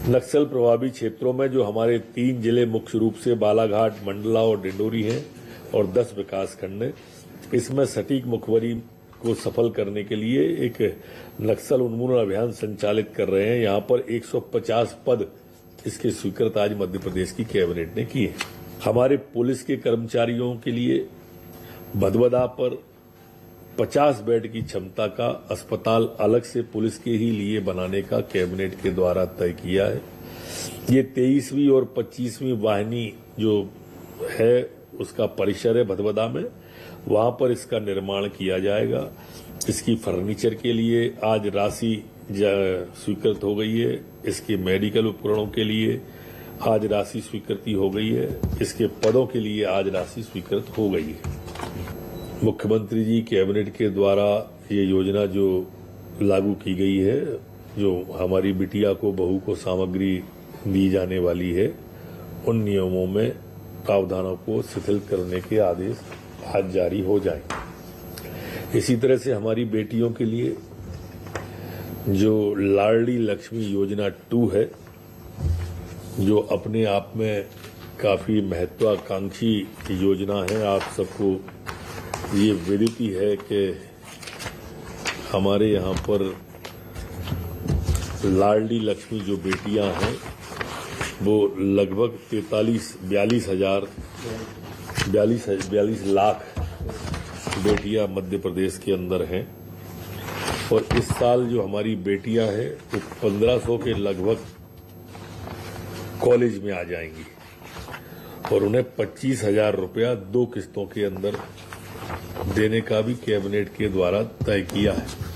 नक्सल प्रभावित क्षेत्रों में जो हमारे 3 जिले मुख्य रूप से बालाघाट, मंडला और डिंडोरी हैं और 10 विकासखंड हैं, इसमें सटीक मुखबरी को सफल करने के लिए एक नक्सल उन्मूलन अभियान संचालित कर रहे हैं। यहां पर 150 पद इसके स्वीकृत आज मध्य प्रदेश की कैबिनेट ने किए। हमारे पुलिस के कर्मचारियों के लिए भदभदा पर 50 बेड की क्षमता का अस्पताल अलग से पुलिस के ही लिए बनाने का कैबिनेट के द्वारा तय किया है। ये 23वीं और 25वीं वाहिनी जो है उसका परिसर है भदभदा में, वहां पर इसका निर्माण किया जाएगा। इसकी फर्नीचर के लिए आज राशि स्वीकृत हो गई है। इसके मेडिकल उपकरणों के लिए आज राशि स्वीकृति हो गई है। इसके पदों के लिए आज राशि स्वीकृत हो गई है। मुख्यमंत्री जी कैबिनेट के द्वारा ये योजना जो लागू की गई है, जो हमारी बिटिया को, बहू को सामग्री दी जाने वाली है, उन नियमों में प्रावधानों को शिथिल करने के आदेश आज जारी हो जाएंगे। इसी तरह से हमारी बेटियों के लिए जो लाडली लक्ष्मी योजना 2 है, जो अपने आप में काफी महत्वाकांक्षी योजना है। आप सबको ये विदित है कि हमारे यहाँ पर लाडली लक्ष्मी जो बेटियां हैं वो लगभग 42 लाख बेटियां मध्य प्रदेश के अंदर हैं। और इस साल जो हमारी बेटियां हैं वो 1500 के लगभग कॉलेज में आ जाएंगी और उन्हें 25,000 रुपया 2 किस्तों के अंदर देने का भी कैबिनेट के द्वारा तय किया है।